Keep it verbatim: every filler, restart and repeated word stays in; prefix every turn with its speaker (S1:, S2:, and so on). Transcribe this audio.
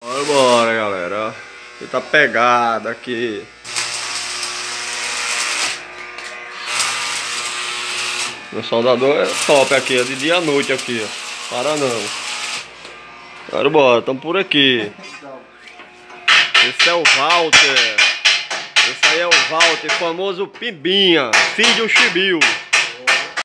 S1: Bora, bora, galera. Ele tá pegado aqui. Meu soldador é top aqui, é de dia à noite aqui, ó. Para não. Bora, bora, tamo por aqui. Esse é o Walter. Esse aí é o Walter, famoso Pimbinha, filho de um chibio.